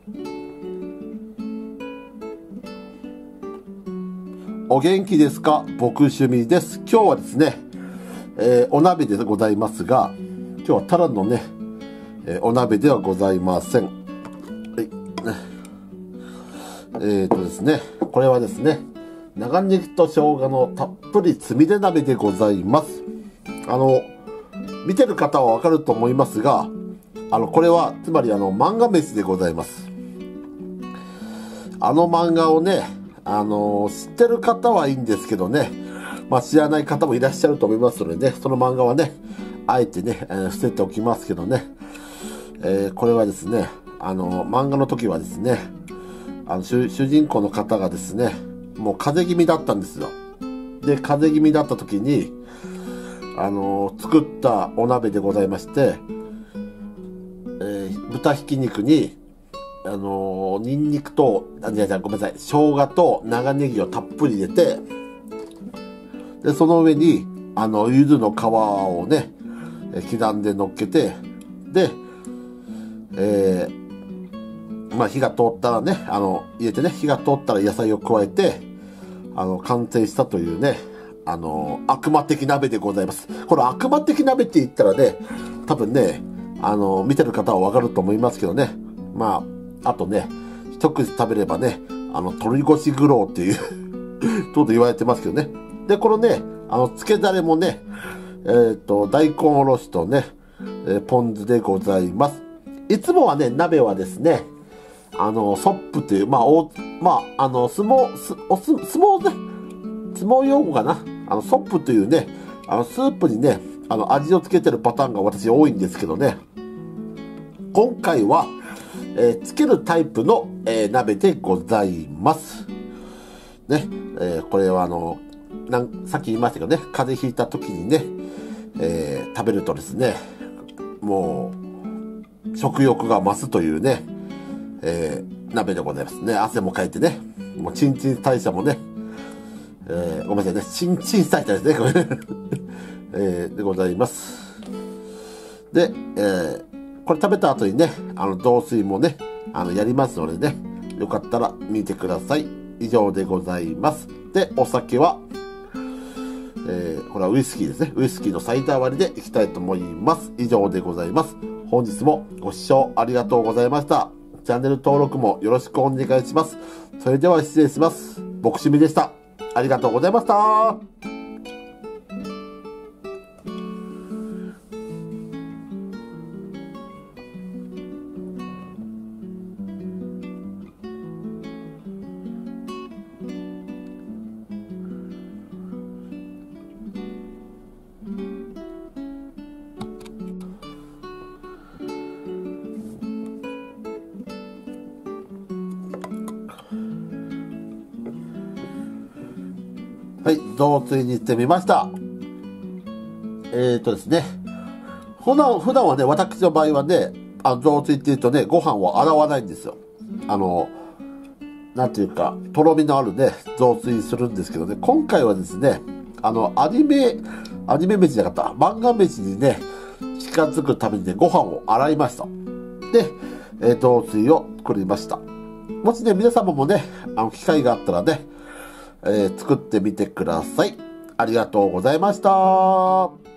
お元気ですか？僕趣味です。今日はですね、お鍋でございますが、今日はただのね、お鍋ではございません。はい、ですね、これはですね、長ネギと生姜のたっぷりつみれ鍋でございます。見てる方はわかると思いますが、これはつまり漫画飯でございます。漫画をね、知ってる方はいいんですけどね、まあ知らない方もいらっしゃると思いますのでね、その漫画はね、あえてね、伏せておきますけどね、これはですね、漫画の時はですね、主人公の方がですね、もう風邪気味だったんですよ。で、風邪気味だった時に、作ったお鍋でございまして、豚ひき肉に、ニンニクと、ごめんなさい、生姜と長ネギをたっぷり入れて、で、その上に、柚子の皮をね、刻んで乗っけて、で、まあ、火が通ったらね、入れてね、火が通ったら野菜を加えて、完成したというね、悪魔的鍋でございます。この悪魔的鍋って言ったらね、多分ね、見てる方はわかると思いますけどね。まあ、あとね、一口食べればね、鳥越グローっていうと言われてますけどね。で、このね、漬けだれもね、大根おろしとね、ポン酢でございます。いつもはね、鍋はですね、ソップという、まあ、相撲用語かな。ソップというね、スープにね、味をつけてるパターンが私多いんですけどね。今回は、つけるタイプの、鍋でございます。ね、これはさっき言いましたけどね、風邪ひいた時にね、食べるとですね、もう、食欲が増すというね、鍋でございますね。汗もかいてね、もうチンチン代謝もね、ごめんなさいね、チンチン代謝ですね、これ、でございます。で、これ食べた後にね、雑炊もね、やりますのでね、よかったら見てください。以上でございます。で、お酒は、これはウイスキーですね。ウイスキーのサイダー割りでいきたいと思います。以上でございます。本日もご視聴ありがとうございました。チャンネル登録もよろしくお願いします。それでは失礼します。僕趣味でした。ありがとうございました。はい、雑炊にしてみました。ですね。普段はね、私の場合はね、雑炊って言うとね、ご飯を洗わないんですよ。なんていうか、とろみのあるね、雑炊するんですけどね、今回はですね、アニメ飯じゃなかった、漫画飯にね、近づくためにね、ご飯を洗いました。で、雑炊を作りました。もしね、皆様もね、機会があったらね、作ってみてください。ありがとうございました。